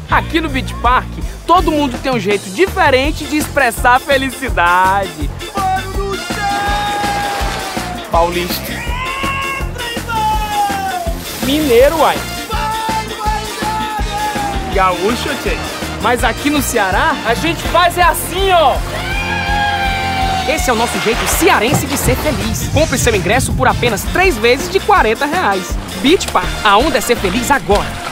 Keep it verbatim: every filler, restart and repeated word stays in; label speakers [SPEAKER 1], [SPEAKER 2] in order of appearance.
[SPEAKER 1] Aqui no Beach Park, todo mundo tem um jeito diferente de expressar a felicidade.
[SPEAKER 2] Mano do céu!
[SPEAKER 1] Paulista. Mineiro, uai.
[SPEAKER 2] Gaúcho, tchê.
[SPEAKER 1] Mas aqui no Ceará, a gente faz é assim, ó. Esse é o nosso jeito cearense de ser feliz. Compre seu ingresso por apenas três vezes de quarenta reais. Beach Park, a onda é ser feliz agora.